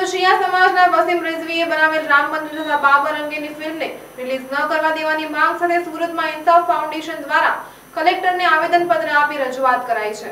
શિયા સમાજના વસીમ રિઝવીએ બનાવેલ રામ મંદિર તથા બાબર અંગેની ફિલ્મને રિલીઝ ન કરવા દેવાની માંગ સાથે સુરતમાં ઇન્સાફ ફાઉન્ડેશન દ્વારા કલેક્ટરને આવેદનપત્ર આપી રજૂઆત કરાઈ છે।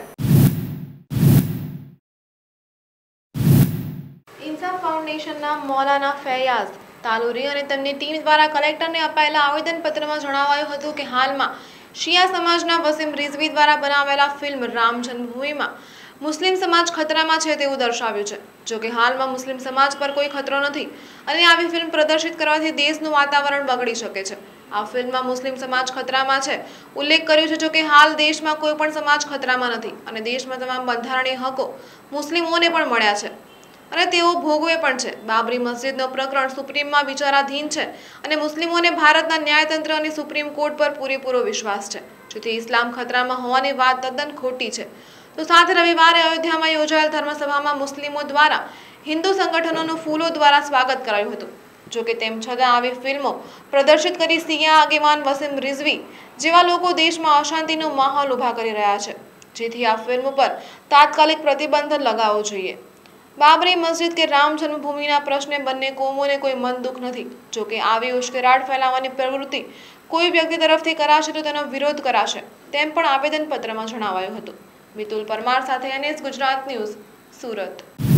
ઇન્સાફ ફાઉન્ડેશનના મૌલાના ફૈયાઝ તાલુરી અને તેમની ટીમ દ્વારા કલેક્ટરને અપાયેલા આવેદનપત્રમાં જણાવાયું હતું કે હાલમાં શિયા સમાજના વસીમ રિઝવી દ્વારા બનાવેલા ફિલ્મ રામ જન્મભૂમિમાં મુસ્લિમ સમાજ ખતરામાં છે તેવું દર્શાવ્યું છે। જો કે હાલમાં મુસ્લિમ સમાજ પર કોઈ ખતરો નથી અને આવી ફિલ્મ પ્રદર્શિત કરવાથી દેશનું વાતાવરણ બગડી શકે છે। આ ફિલ્મમાં મુસ્લિમ સમાજ ખતરામાં છે ઉલ્લેખ કર્યો છે। જો કે હાલ દેશમાં કોઈ પણ સમાજ ખતરામાં નથી અને દેશમાં તમામ બંધારણીય હકો મુસ્લિમોને પણ મળ્યા છે અને તેઓ ભોગવે પણ છે। બાબરી મસ્જિદનો પ્રકરણ સુપ્રીમમાં વિચારાધીન છે અને મુસ્લિમોને ભારતના ન્યાયતંત્ર અને સુપ્રીમ કોર્ટ પર પૂરેપૂરો વિશ્વાસ છે, જેથી ઇસ્લામ ખતરામાં હોવાની વાત તદ્દન ખોટી છે। તો સાથે રવિવારે અયોધ્યામાં યોજાયેલ ધર્મસભામાં મુસ્લિમો દ્વારા હિન્દુ સંગઠનોનું ફૂલો દ્વારા સ્વાગત કરાયું હતું। જો કે તેમ છતાં આવી ફિલ્મો પ્રદર્શિત કરી શિયા આગેવાન વસીમ રિઝવી જેવા લોકો દેશમાં અશાંતિનો માહોલ ઊભા કરી રહ્યા છે, જેથી આ ફિલ્મ પર તાત્કાલિક પ્રતિબંધ લગાવવો જોઈએ। બાબરી મસ્જિદ કે રામ જન્મભૂમિના પ્રશ્ને બંને કોમોને કોઈ મન દુઃખ નથી। જો કે આવી ઉશ્કેરાટ ફેલાવવાની પ્રવૃત્તિ કોઈ વ્યક્તિ તરફથી કરાશે તો તેનો વિરોધ કરાશે, તેમ પણ આવેદનપત્રમાં જણાવાયું હતું। મિતુલ પરમાર સાથે NS ગુજરાત ન્યૂઝ, સુરત।